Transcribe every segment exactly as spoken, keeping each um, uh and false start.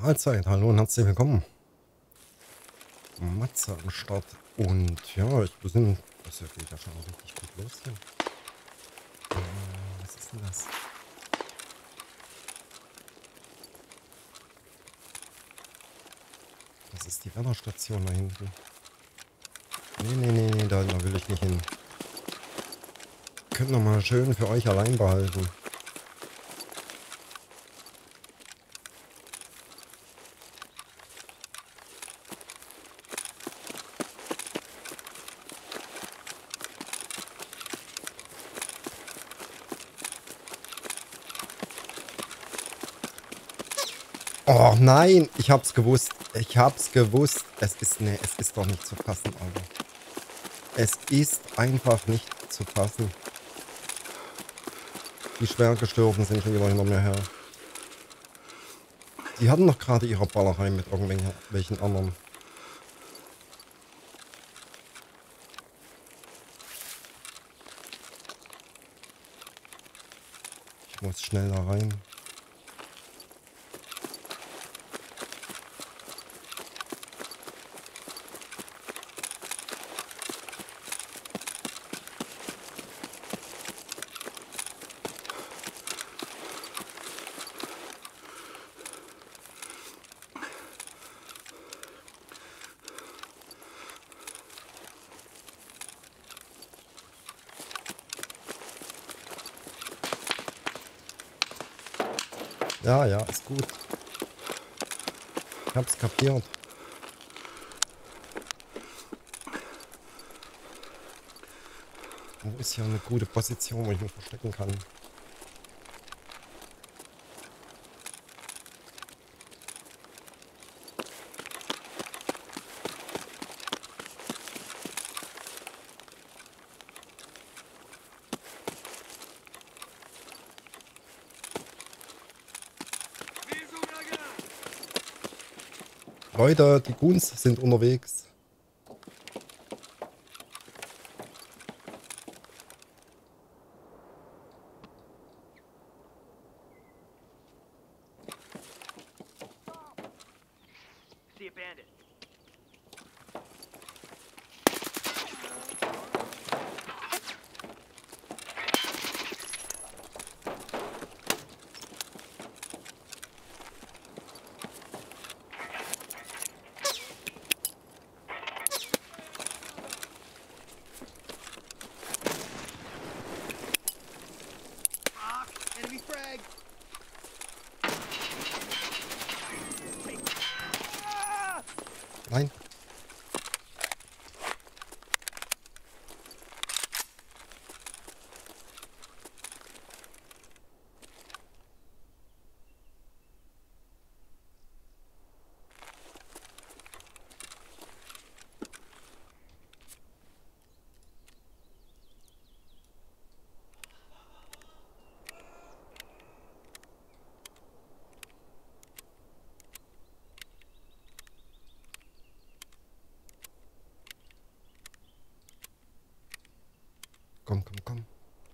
Mahlzeit, hallo und herzlich willkommen. Matze am Start. Und ja, ich, wir sind, das geht ja schon richtig gut los hier. Äh, was ist denn das? Das ist die Wetterstation da hinten. Nee, nee, nee, nee, da, da will ich nicht hin. Könnt ihr mal schön für euch allein behalten. Oh nein, ich hab's gewusst. Ich hab's gewusst. Es ist, ne, es ist doch nicht zu fassen, Alter. Es ist einfach nicht zu fassen. Die schwer gestorben sind schon wieder hinter mir her. Die hatten doch gerade ihre Ballerei mit irgendwelchen anderen. Ich muss schnell da rein. Ja, ja, ist gut. Ich hab's kapiert. Wo ist hier eine gute Position, wo ich mich verstecken kann? Leute, die Goons sind unterwegs. Nein. Komm, komm, komm.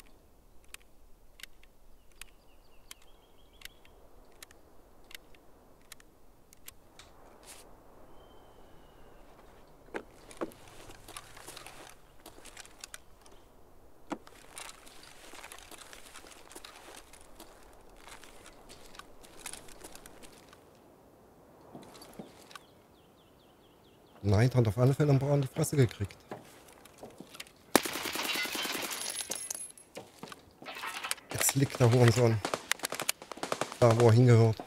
Nein, hat auf alle Fälle ein paar an die Fresse gekriegt. Jetzt liegt der Hurensohn. Da, wo er hingehört.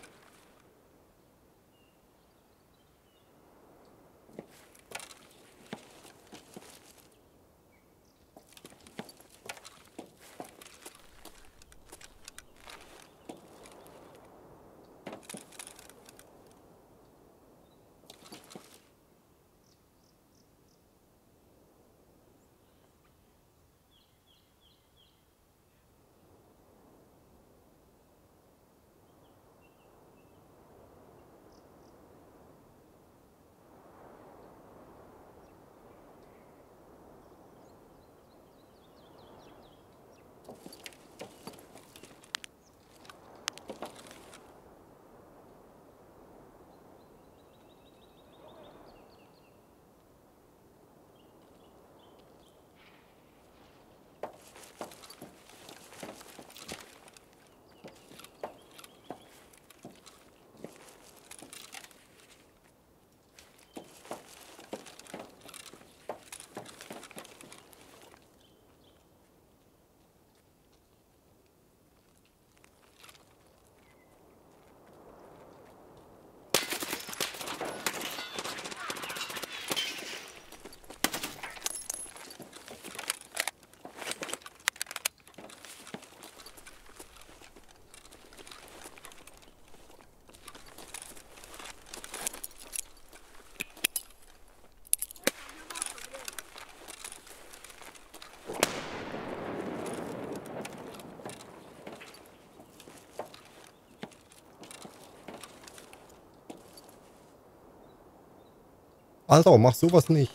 Alter, mach sowas nicht.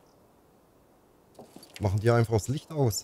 Machen die einfach das Licht aus.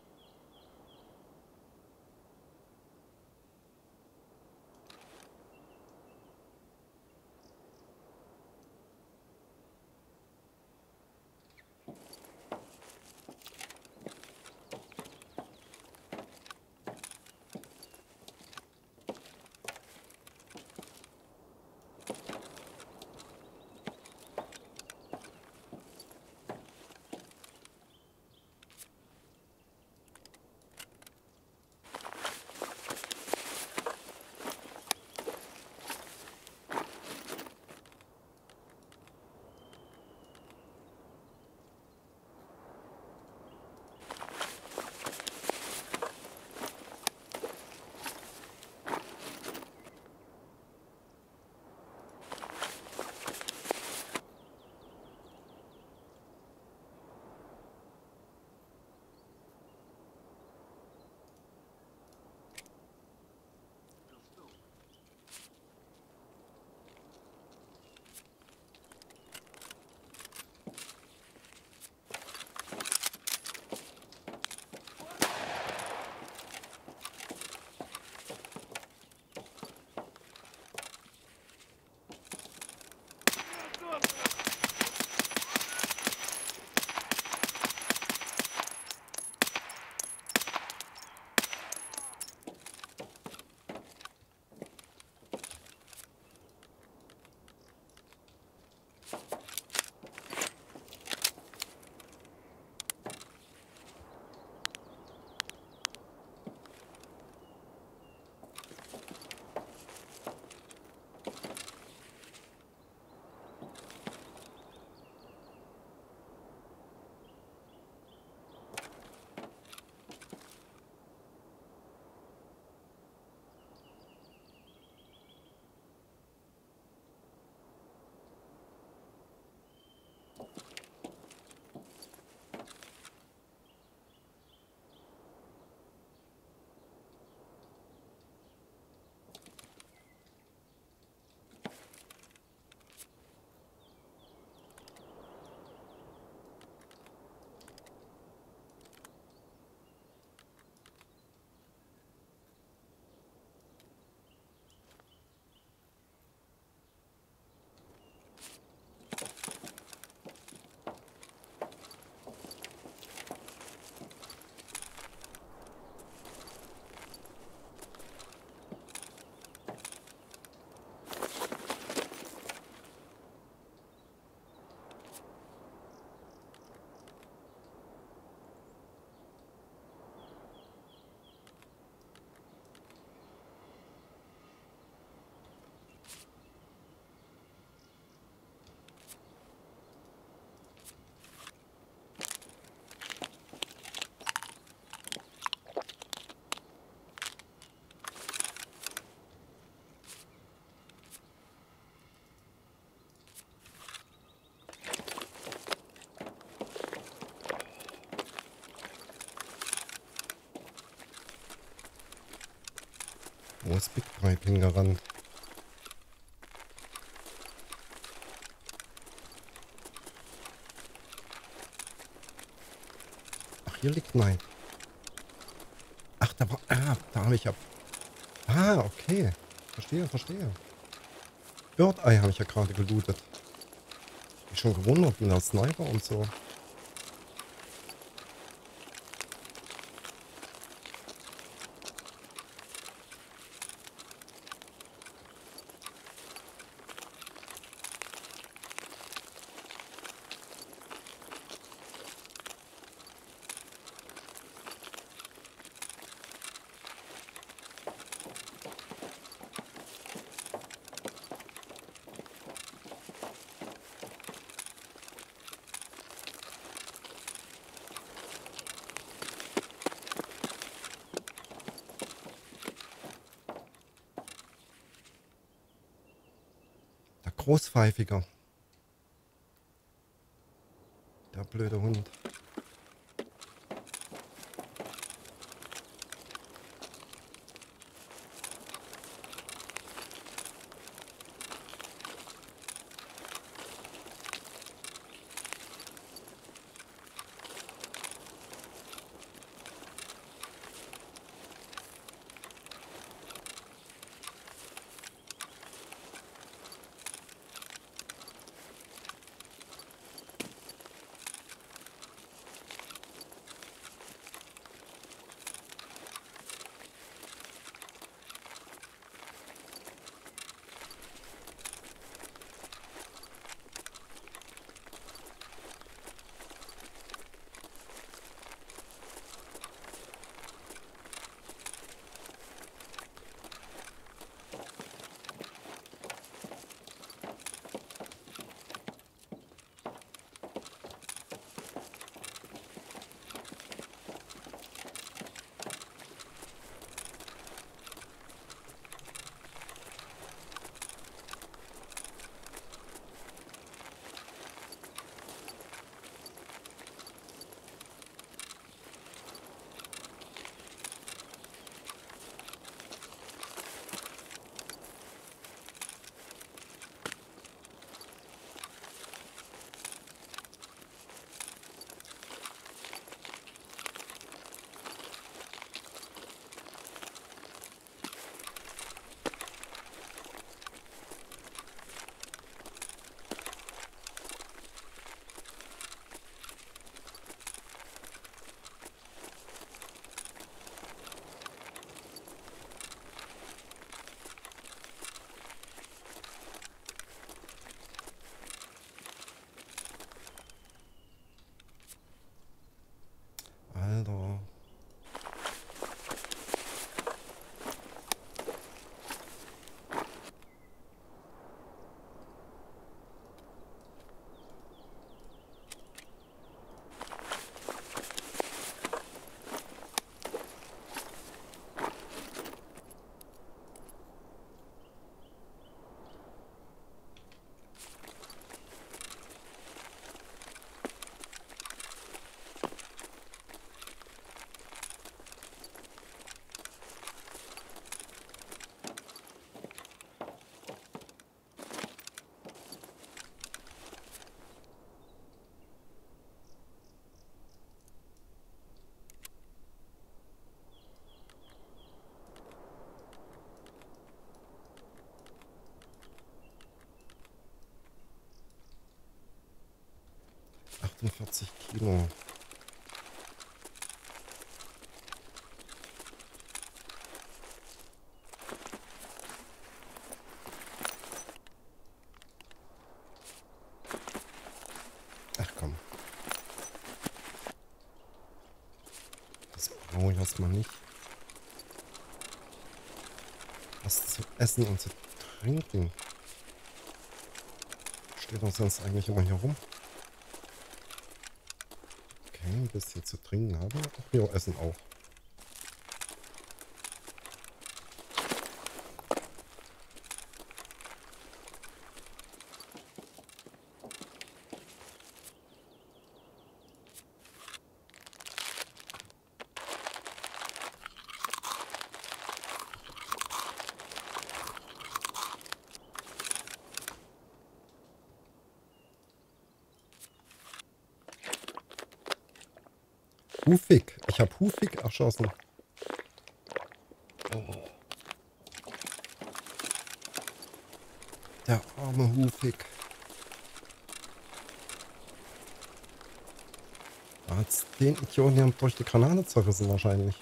Wo ist Big Pipe hingerannt? Ach, hier liegt nein. Ach, da war... Ah, da habe ich ja... Ah, okay. Verstehe, verstehe. Bird Eye habe ich ja gerade gelootet. Ich schon gewundert mit der Sniper und so. Großpfeifiger. Der blöde Hund. achtundvierzig Kilo. Ach komm. Das brauche ich erstmal nicht. Was zu essen und zu trinken. Steht doch sonst eigentlich immer hier rum. Okay, ein bisschen zu trinken haben wir. Ach ja, Essen auch. Hufig. Ich habe Hufig erschossen. Oh. Der arme Hufig. Da hat's den Idioten hier durch die Granate zerrissen wahrscheinlich.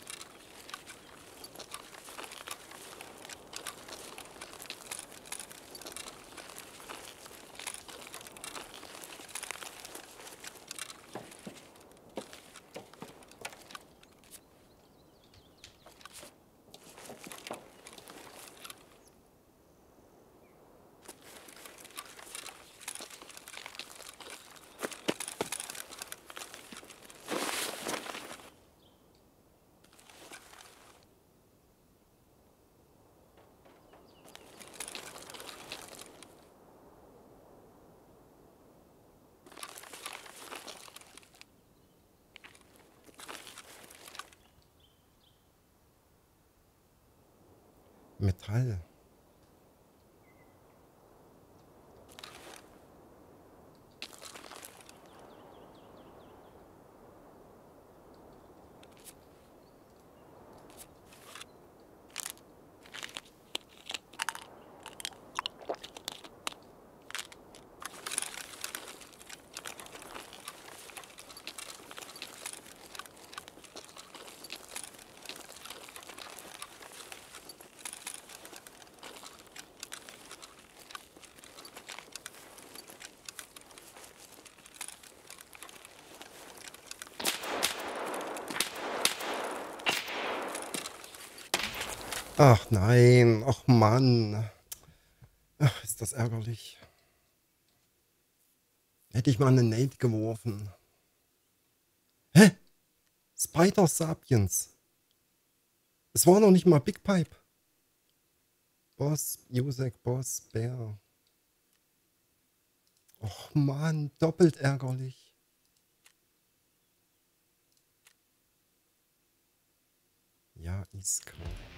Metall. Ach nein, ach Mann. Ach, ist das ärgerlich. Hätte ich mal eine Nate geworfen. Hä? Spider Sapiens. Es war noch nicht mal Big Pipe. Boss, Jusek, Boss, Bär. Och Mann, doppelt ärgerlich. Ja, ist klar.